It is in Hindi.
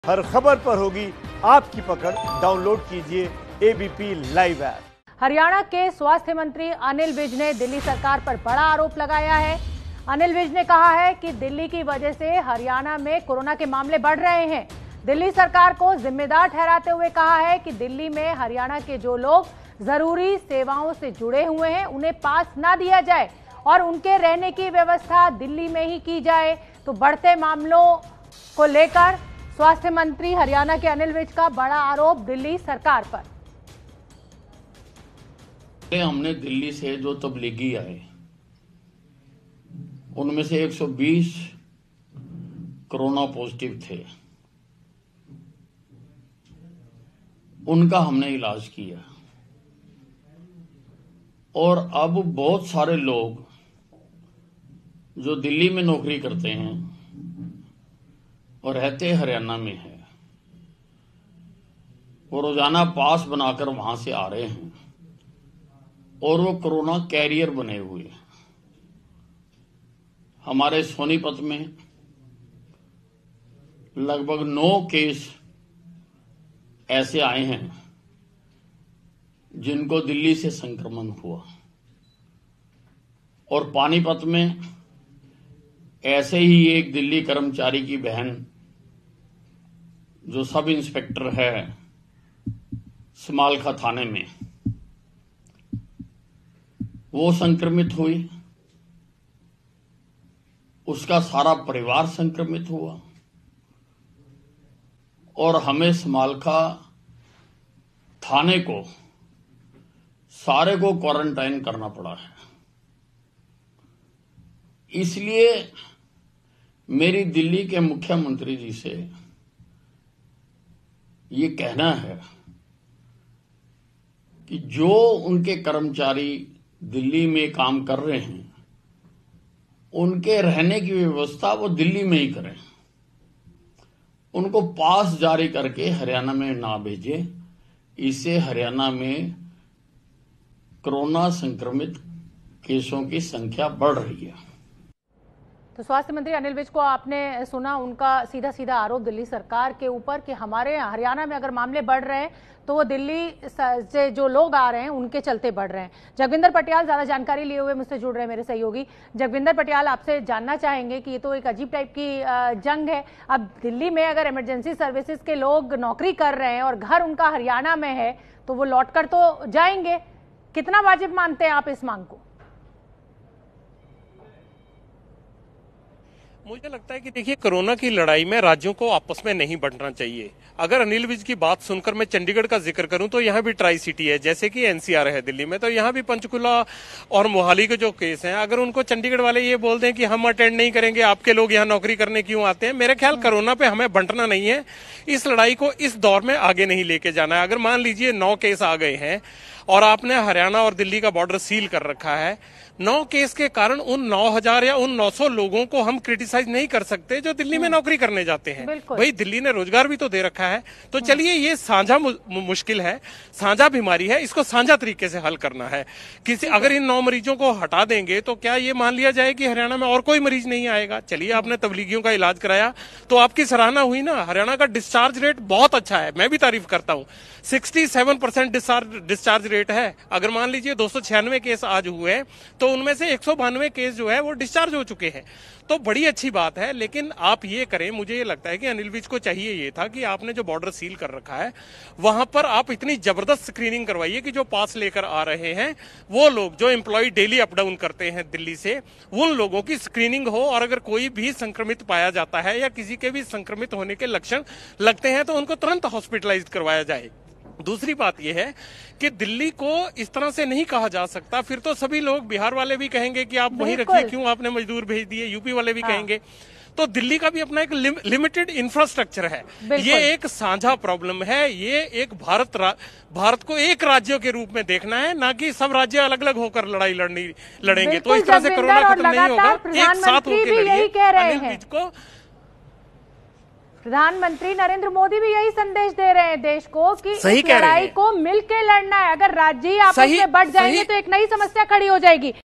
हर खबर पर होगी आपकी पकड़। डाउनलोड कीजिए एबीपी लाइव ऐप। हरियाणा के स्वास्थ्य मंत्री अनिल विज ने दिल्ली सरकार पर बड़ा आरोप लगाया है। अनिल विज ने कहा है कि दिल्ली की वजह से हरियाणा में कोरोना के मामले बढ़ रहे हैं। दिल्ली सरकार को जिम्मेदार ठहराते हुए कहा है कि दिल्ली में हरियाणा के जो लोग जरूरी सेवाओं से जुड़े हुए हैं उन्हें पास ना दिया जाए और उनके रहने की व्यवस्था दिल्ली में ही की जाए। तो बढ़ते मामलों को लेकर स्वास्थ्य मंत्री हरियाणा के अनिल विज का बड़ा आरोप दिल्ली सरकार पर। हमने दिल्ली से जो तबलीगी आए उनमें से 120 कोरोना पॉजिटिव थे, उनका हमने इलाज किया और अब बहुत सारे लोग जो दिल्ली में नौकरी करते हैं और रहते हरियाणा में है वो रोजाना पास बनाकर वहां से आ रहे हैं और वो कोरोना कैरियर बने हुए हैं। हमारे सोनीपत में लगभग 9 केस ऐसे आए हैं जिनको दिल्ली से संक्रमण हुआ और पानीपत में ऐसे ही एक दिल्ली कर्मचारी की बहन जो सब इंस्पेक्टर है समालखा थाने में, वो संक्रमित हुई, उसका सारा परिवार संक्रमित हुआ और हमें समालखा थाने को सारे को क्वारंटाइन करना पड़ा है। इसलिए मेरी दिल्ली के मुख्यमंत्री जी से ये कहना है कि जो उनके कर्मचारी दिल्ली में काम कर रहे हैं उनके रहने की व्यवस्था वो दिल्ली में ही करें, उनको पास जारी करके हरियाणा में ना भेजें। इससे हरियाणा में कोरोना संक्रमित केसों की संख्या बढ़ रही है। तो स्वास्थ्य मंत्री अनिल विज को आपने सुना, उनका सीधा सीधा आरोप दिल्ली सरकार के ऊपर कि हमारे हरियाणा में अगर मामले बढ़ रहे हैं तो वो दिल्ली से जो लोग आ रहे हैं उनके चलते बढ़ रहे हैं। जगविंदर पटियाल ज्यादा जानकारी लिए हुए मुझसे जुड़ रहे हैं, मेरे सहयोगी। जगविंदर पटियाल, आपसे जानना चाहेंगे कि ये तो एक अजीब टाइप की जंग है। अब दिल्ली में अगर इमरजेंसी सर्विसेज के लोग नौकरी कर रहे हैं और घर उनका हरियाणा में है तो वो लौट कर तो जाएंगे। कितना वाजिब मानते हैं आप इस मांग को? मुझे लगता है कि देखिए, कोरोना की लड़ाई में राज्यों को आपस में नहीं बढ़ना चाहिए। अगर अनिल विज की बात सुनकर मैं चंडीगढ़ का जिक्र करूं तो यहाँ भी ट्राई सिटी है, जैसे कि एनसीआर है दिल्ली में, तो यहाँ भी पंचकुला और मोहाली के जो केस हैं, अगर उनको चंडीगढ़ वाले ये बोल दें कि हम अटेंड नहीं करेंगे, आपके लोग यहाँ नौकरी करने क्यों आते हैं, मेरे ख्याल कोरोना पे हमें बंटना नहीं है। इस लड़ाई को इस दौर में आगे नहीं लेके जाना है। अगर मान लीजिए 9 केस आ गए हैं और आपने हरियाणा और दिल्ली का बॉर्डर सील कर रखा है, 9 केस के कारण उन 9000 या उन 900 लोगों को हम क्रिटिसाइज नहीं कर सकते जो दिल्ली में नौकरी करने जाते हैं। भाई, दिल्ली ने रोजगार भी तो दे रखा है। तो चलिए, ये साझा मुश्किल है, साझा बीमारी है, इसको साझा तरीके से हल करना है। अगर इन 9 मरीजों को हटा देंगे तो क्या ये मान लिया जाए कि हरियाणा में और कोई मरीज नहीं आएगा? चलिए, आपने तबलीगियों का इलाज कराया तो आपकी सराहना हुई ना। हरियाणा का डिस्चार्ज रेट बहुत अच्छा है, मैं भी तारीफ करता हूँ। 67% डिस्चार्ज रेट है। अगर मान लीजिए 296 केस आज हुए तो उनमें से 192 केस जो है वो डिस्चार्ज हो चुके हैं, तो बड़ी अच्छी बात है। लेकिन आप ये करें, मुझे ये लगता है कि अनिल विज को चाहिए ये था कि आपने जो बॉर्डर सील कर रखा है वहां पर आप इतनी जबरदस्त स्क्रीनिंग करवाइए कि जो पास लेकर आ रहे हैं वो लोग जो एम्प्लॉय डेली अप डाउन करते हैं दिल्ली से, उन लोगों की स्क्रीनिंग हो और अगर कोई भी संक्रमित पाया जाता है या किसी के भी संक्रमित होने के लक्षण लगते हैं तो उनको तुरंत हॉस्पिटलाइज करवाया जाए। दूसरी बात यह है कि दिल्ली को इस तरह से नहीं कहा जा सकता, फिर तो सभी लोग, बिहार वाले भी कहेंगे कि आप वहीं रखिए, क्यों आपने मजदूर भेज दिए, यूपी वाले भी कहेंगे। तो दिल्ली का भी अपना एक लिमिटेड इंफ्रास्ट्रक्चर है। ये एक साझा प्रॉब्लम है। ये एक भारत को एक राज्यों के रूप में देखना है, ना कि सब राज्य अलग अलग होकर लड़ाई लड़ेंगे। तो इस तरह से कोरोना खत्म नहीं होगा, एक साथ होकर लड़िए। अनिल विज को प्रधानमंत्री नरेंद्र मोदी भी यही संदेश दे रहे हैं देश को कि इस लड़ाई को मिलकर लड़ना है। अगर राज्य आपस में बढ़ जाएंगे तो एक नई समस्या खड़ी हो जाएगी।